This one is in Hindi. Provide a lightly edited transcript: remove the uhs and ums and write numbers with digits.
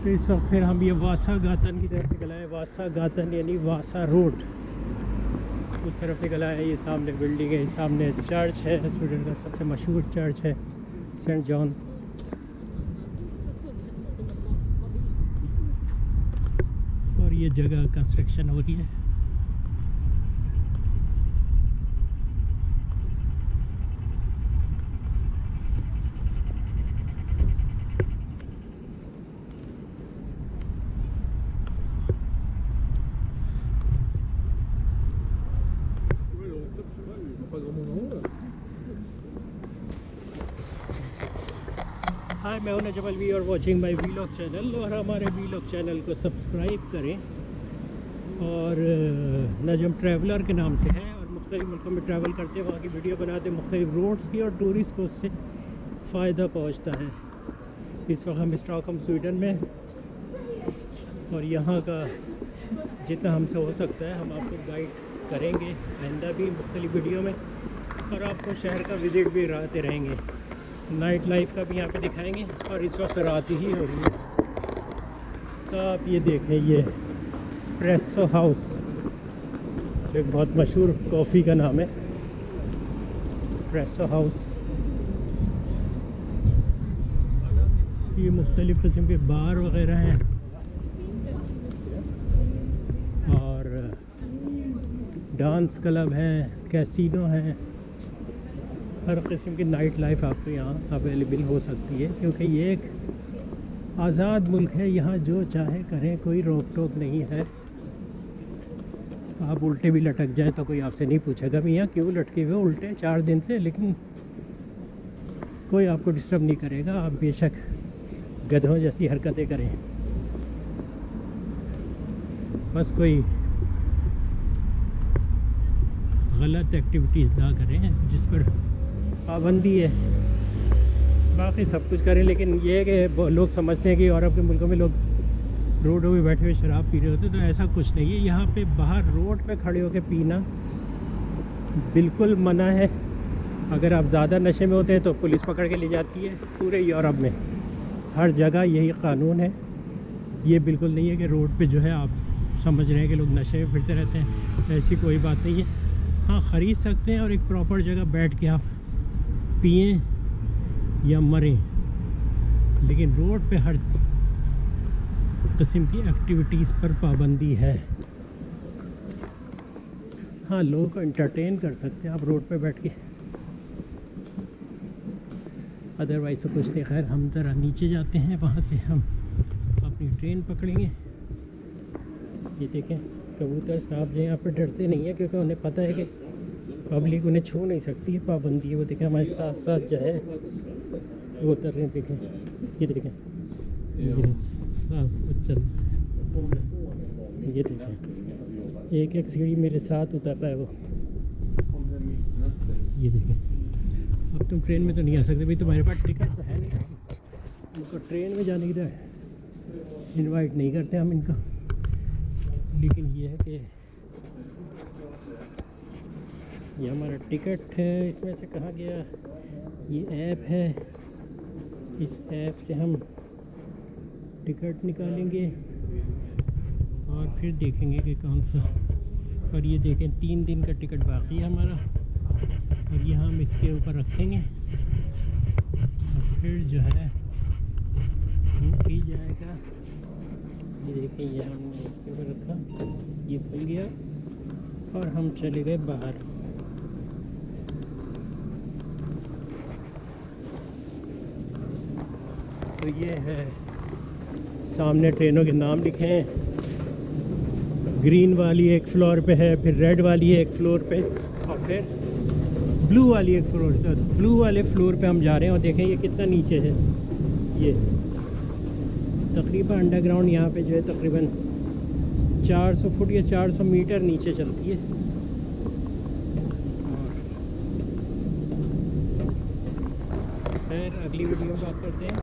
तो इस वक्त फिर हम ये वासा गातन की तरफ निकला है। वासा गातन यानी वासा रोड उस तरफ निकला है। ये सामने बिल्डिंग है, सामने चर्च है, स्वीडन का सबसे मशहूर चर्च है सेंट जॉन। और ये जगह कंस्ट्रक्शन हो रही है। हाय, मैं हूं नजम अलवी और वाचिंग माय वीलॉग चैनल। और हमारे वीलॉग चैनल को सब्सक्राइब करें। और नजम ट्रैवलर के नाम से है और मुख्तलिफ मुल्कों में ट्रैवल करते हैं, वहाँ की वीडियो बनाते हैं मुख्तलिफ रोड्स की, और टूरिस्ट को उससे फ़ायदा पहुँचता है। इस वक्त हम स्टॉकहोम स्वीडन में, और यहाँ का जितना हमसे हो सकता है हम आपको गाइड करेंगे आइंदा भी मुख्तलिफ वीडियो में, और आपको शहर का विज़िट भी कराते रहेंगे। नाइट लाइफ का भी यहाँ पे दिखाएंगे। और इस वक्त रात ही हो रही है। तो आप ये देखें, ये एस्प्रेसो हाउस एक बहुत मशहूर कॉफ़ी का नाम है, एस्प्रेसो हाउस। ये मुख्तलिफ़ किस्म के बार वगैरह हैं और डांस क्लब हैं, कैसीनो हैं। हर किस्म की नाइट लाइफ आपको यहाँ अवेलेबल हो सकती है, क्योंकि ये एक आज़ाद मुल्क है। यहाँ जो चाहे करें, कोई रोक टोक नहीं है। आप उल्टे भी लटक जाएं तो कोई आपसे नहीं पूछेगा भैया क्यों लटके हुए उल्टे 4 दिन से, लेकिन कोई आपको डिस्टर्ब नहीं करेगा। आप बेशक गधों जैसी हरकतें करें, बस कोई गलत एक्टिविटीज़ ना करें जिस पर पाबंदी है। बाकी सब कुछ करें, लेकिन ये है कि लोग समझते हैं कि यूरोप के मुल्कों में लोग रोडों में बैठे हुए शराब पी रहे होते, तो ऐसा कुछ नहीं है। यहाँ पे बाहर रोड पे खड़े होकर पीना बिल्कुल मना है। अगर आप ज़्यादा नशे में होते हैं तो पुलिस पकड़ के ले जाती है। पूरे यूरोप में हर जगह यही कानून है। ये बिल्कुल नहीं है कि रोड पे जो है आप समझ रहे हैं कि लोग नशे में फिरते रहते हैं, ऐसी कोई बात नहीं है। हाँ, ख़रीद सकते हैं और एक प्रॉपर जगह बैठ के आप पिएं या मरें, लेकिन रोड पे हर किस्म की एक्टिविटीज़ पर पाबंदी है। हाँ, लोगों को एंटरटेन कर सकते हैं आप रोड पे बैठ के, अदरवाइज़ तो कुछ नहीं। खैर, हम ज़रा नीचे जाते हैं, वहाँ से हम अपनी ट्रेन पकड़ेंगे। ये देखें, कबूतर साहब जो यहाँ पर डरते नहीं है, क्योंकि उन्हें पता है कि पब्लिक उन्हें छू नहीं सकती है, पाबंदी है। वो देखें हमारे साथ साथ जो है वो उतर रहे हैं। देखें, ये देखें, ये साथ साथ चल, ये देखें एक एक सीढ़ी मेरे साथ उतर रहा है वो। ये देखें, अब तुम ट्रेन में तो नहीं आ सकते भाई, तुम्हारे पास टिकट तो है नहीं। उनको ट्रेन में जाने की तो इनवाइट नहीं करते हम इनका, लेकिन ये है कि ये हमारा टिकट है। इसमें से कहा गया ये ऐप है, इस ऐप से हम टिकट निकालेंगे और फिर देखेंगे कि कौन सा। और ये देखें, 3 दिन का टिकट बाकी है हमारा, और ये हम इसके ऊपर रखेंगे और फिर जो है वो की जाएगा। ये देखें, ये हमने इसके ऊपर रखा, ये खुल गया और हम चले गए बाहर। तो ये है सामने ट्रेनों के नाम लिखे हैं। ग्रीन वाली एक फ्लोर पे है, फिर रेड वाली एक फ्लोर पे, और फिर ब्लू वाली एक फ्लोर। तो ब्लू वाले फ्लोर पे हम जा रहे हैं। और देखें ये कितना नीचे है। ये तकरीबन अंडरग्राउंड यहाँ पे जो है तकरीबन 400 फुट या 400 मीटर नीचे चलती है। और फिर अगली वीडियो में बात करते हैं।